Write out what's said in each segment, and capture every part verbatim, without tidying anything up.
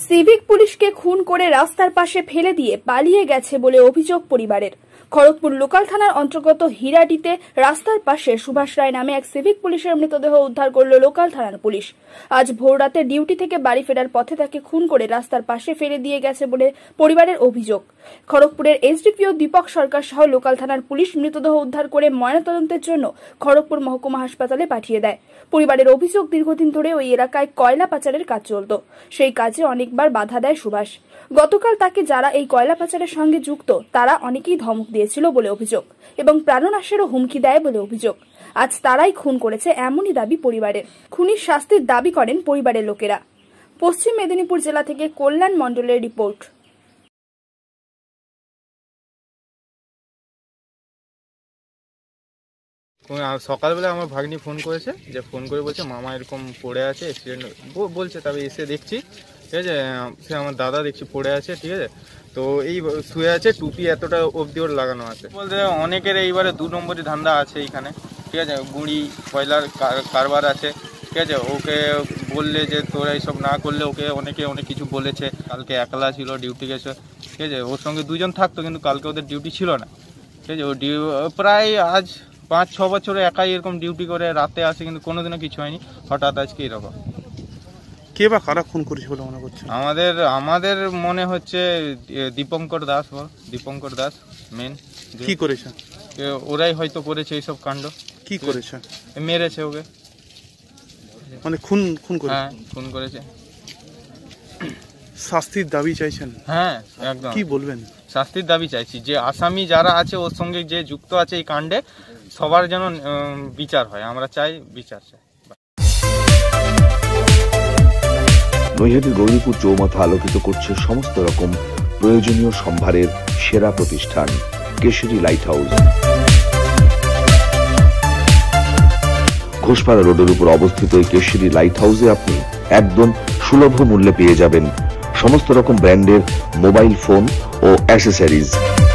Civic পুলিশকে খুন করে রাস্তার পাশে ফেলে দিয়ে পালিয়ে গেছে বলে অভিযোগ পরিবারের। খড়গপুর লোকাল থানার অন্তর্গত হিরাডিতে রাস্তার পাশে সুভাষ রায় নামে এক সিভিক পুলিশের মৃতদেহ উদ্ধার করল লোকাল থানার পুলিশ। আজ ভোররাতে ডিউটি থেকে বাড়ি ফেরার পথে তাকে খুন করে রাস্তার পাশে ফেলে দিয়ে গেছে বলে পরিবারের অভিযোগ। খড়গপুরের এসডিপিও দীপক সরকার সহ লোকাল থানার পুলিশ মৃতদেহ উদ্ধার করে ময়নাতদন্তের জন্য খড়গপুর মহকুমা হাসপাতালে পাঠিয়ে দেয়। পরিবারের অভিযোগ, দীর্ঘদিন ধরে ওই এলাকায় কয়লা পাচারের কাজ চলত। সেই কাজে অনেকবার বাধা দেয় সুভাষ। গতকাল তাকে যারা এই কয়লা পাচারের সঙ্গে যুক্ত তারা অনেকেই ধমক দিয়েছিল বলে অভিযোগ এবং প্রাণনাশেরও হুমকি দেয় বলে অভিযোগ। আজ তারাই খুন করেছে এমনই দাবি পরিবারের। খুনির শাস্তির দাবি করেন পরিবারের লোকেরা। পশ্চিম মেদিনীপুর জেলা থেকে কল্যাণ মণ্ডলের রিপোর্ট। সকালবেলা আমার ভাগ্নি ফোন করেছে, যে ফোন করে বলছে মামা এরকম পড়ে আছে, অ্যাক্সিডেন্ট বলছে। তবে এসে দেখছি, ঠিক আছে, সে আমার দাদা দেখছি পড়ে আছে, ঠিক আছে। তো এই শুয়ে আছে, টুপি এতটা অবধি ওর লাগানো আছে। বলতে অনেকের এইবারে দু নম্বরই ধান্দা আছে এইখানে, ঠিক আছে। গুঁড়ি কয়লার কারবার আছে, ঠিক আছে। ওকে বললে যে তোরা এইসব না করলে ওকে অনেকে অনেক কিছু বলেছে। কালকে একলা ছিল, ডিউটি গেছে, ঠিক আছে। ওর সঙ্গে দুজন থাকতো, কিন্তু কালকে ওদের ডিউটি ছিল না, ঠিক আছে। ও প্রায় আজ পাঁচ ছ বছরে একাই এরকম ডিউটি করে রাতে আসে, কিন্তু কোনোদিনও কিছু হয়নি। হঠাৎ আজকে এরকম। কে বা কারা খুন করেছে বলে মনে করছে? আমাদের আমাদের মনে হচ্ছে দীপঙ্কর দাস, দীপঙ্কর দাস মেন। কি করেছে? ওরাই হয়তো করেছে এইসব কাণ্ড। কি করেছে? মেরেছে ওকে, মানে খুন খুন করে? হ্যাঁ, খুন করেছে। শাস্তির দাবি চাইছেন? হ্যাঁ, একদম। কি বলবেন? শাস্তির দাবি চাইছি, যে আসামি যারা আছে ওর সঙ্গে যে যুক্ত আছে এই কাণ্ডে, সবার যেন বিচার হয়। আমরা চাই বিচার চাই। নৈহাটির গৌরীপুর চৌমাথা আলোকিত করছে সমস্ত রকম প্রয়োজনীয় সম্ভারের সেরা প্রতিষ্ঠান কেশরী লাইট হাউস। ঘোষপাড়া রোডের উপর অবস্থিত এই কেশরী লাইট হাউসে আপনি একদম সুলভ মূল্যে পেয়ে যাবেন সমস্ত রকম ব্র্যান্ডের মোবাইল ফোন ও অ্যাক্সেসরিজ,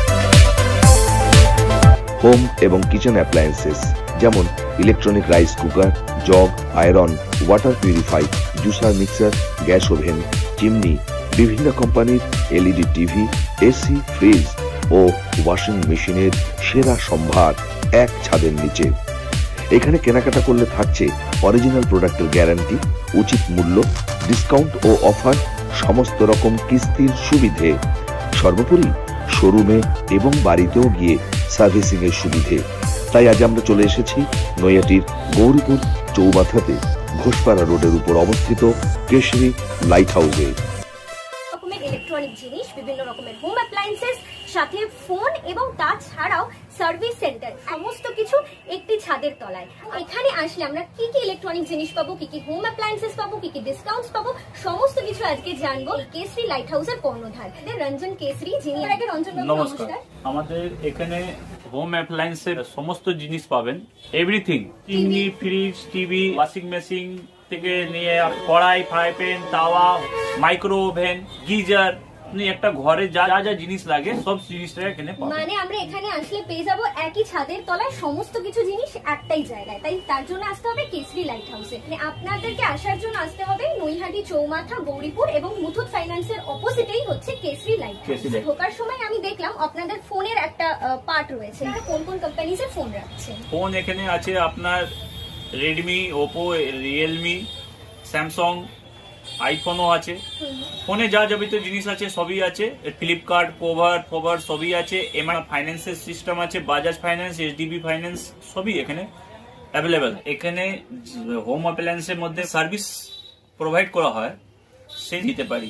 হোম এবং কিচেন অ্যাপ্লায়েন্সেস, যেমন electronic rice cooker, jug, iron, water purify, juicer, mixer, gas oven, chimney, বিভিন্ন কোম্পানির এলইডি টিভি, এসি, ফ্রিজ ও ওয়াশিং মেশিনের সেরা সম্ভার এক ছাদের নিচে। এখানে কেনাকাটা করলে থাকছে অরিজিনাল প্রোডাক্টের গ্যারান্টি, উচিত মূল্য, ডিসকাউন্ট ও অফার, সমস্ত রকম কিস্তির সুবিধে, সর্বোপরি শোরুমে এবং বাড়িতেও গিয়ে সার্ভিসিং এর সুবিধে। তাই আজ আমরা চলে এসেছি নৈহাটির গৌরীপুর চৌমাথাতে ঘোষপাড়া রোডের উপর অবস্থিত কেশরী লাইট হাউসে। রকমের ইলেকট্রনিক জিনিস, বিভিন্ন রকমের হোম অ্যাপ্লায়েন্সেস, সাথে ফোন এবং তাছাড়াও সার্ভিস সেন্টার, সমস্ত কিছু একটি ছাদের তলায়। এখানে আসলে আমরা কি কি ইলেকট্রনিক জিনিস পাবো, কি কি হোম অ্যাপ্লায়েন্সেস পাবো, কি কি ডিসকাউন্টস পাবো, সমস্ত কিছু আজকে জানবো কেশরী লাইট হাউসের কর্ণধার রঞ্জন কেশরী, যিনি আগে রঞ্জন বাবু নমস্কার। আমাদের এখানে হোম অ্যাপ্লায়েন্সের সমস্ত জিনিস পাবেন, everything, chimney, fridge, TV, washing machine থেকে নিয়ে কড়াই, ফ্রাই প্যান, তাওয়া, মাইক্রো ওভেন, গিজার, একটা ঘরে যা যা জিনিস লাগে সব জিনিসটা এখানে পাবেন। মানে আমরা এখানে আসলে পেয়ে যাবো একই ছাদের তলায় সমস্ত কিছু জিনিস একটাই জায়গায়। তাই তার জন্য আসতে হবে কেশরী লাইট হাউসে। আপনাদেরকে আসার জন্য আসতে হবে নৈহাটি চৌমাথা গৌরীপুর এবং মুথুট ফাইন্যান্সের অপোজিটেই হচ্ছে কেশরী লাইট হাউস। ঢোকার সময় আমি দেখলাম আপনাদের ফোনের একটা পার্ট রয়েছে। কোন কোন কোম্পানিজের ফোন রাখছেন? ফোন এখানে আছে আপনার রেডমি, ওপো, রিয়েলমি, স্যামসাং, আইফোনও আছে। ফোনে যা যাবতীয় জিনিস আছে সবই আছে। ফ্লিপকার্ট, কোভার ফোভার সবই আছে। এমআই ফাইন্যান্সের সিস্টেম আছে, বাজাজ ফাইন্যান্স, এইচডিবি ফাইন্যান্স সবই এখানে অ্যাভেলেবেল। এখানে হোম অ্যাপ্লায়েন্সের মধ্যে সার্ভিস প্রোভাইড করা হয়, সে দিতে পারি।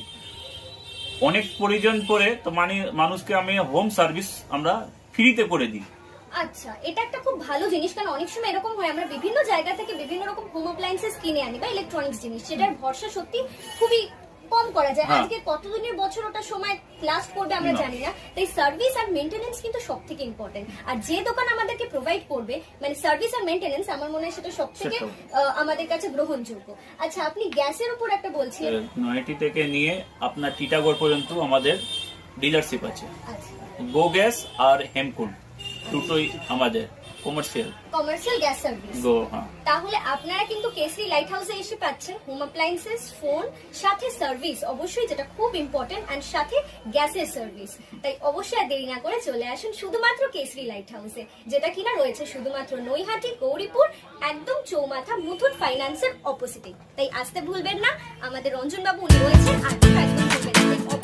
অনেক প্রয়োজন পড়ে তো মানে মানুষকে আমি হোম সার্ভিস আমরা ফ্রিতে করে দিই। আচ্ছা, এটা একটা খুব ভালো জিনিস, কারণ অনেক সময় এরকম হয় আমরা বিভিন্ন জায়গা থেকে বিভিন্ন রকম হোম অ্যাপ্লায়েন্সেস কিনে আনি বা ইলেকট্রনিক্স জিনিস, যেটার ভরসা সত্যি খুবই কম করা যায়। আজকে কতদিনের বছর ওটা সময় লাস্ট করবে আমরা জানি না। তাই সার্ভিস আর মেইনটেনেন্স কিন্তু সবথেকে ইম্পর্টেন্ট। আর যে দোকান আমাদেরকে প্রোভাইড করবে মানে সার্ভিস আর মেইনটেনেন্স, আমার মনে হয় সেটা সবথেকে আমাদের কাছে গ্রহণযোগ্য। আচ্ছা, আপনি গ্যাসের উপর একটা বলছিলেন। নয়টি থেকে নিয়ে আপনার টিটাগড় পর্যন্ত আমাদের ডিলারশিপ আছে। গো গ্যাস আর হেমকুন্ড দুটোই আমাদের। Commercial commercial gas service. Go হ্যাঁ, তাহলে আপনারা কিন্তু কেসরি লাইট হাউসে এসে পাচ্ছেন হোম অ্যাপ্লায়েন্সেস, ফোন, সাথে সার্ভিস অবশ্যই, যেটা খুব ইম্পর্টেন্ট, এন্ড সাথে গ্যাসের সার্ভিস। তাই অবশ্যই আর দেরি না করে চলে আসুন শুধুমাত্র কেসরি লাইট হাউসে, যেটা কিনা রয়েছে শুধুমাত্র নৈহাটি, গৌরীপুর, একদম চৌমাথা, মুথুট ফাইন্যান্সের অপোজিটে। তাই আসতে ভুলবেন না, আমাদের রঞ্জন বাবু উনি রয়েছেন, আর একদম ভুলবেন না।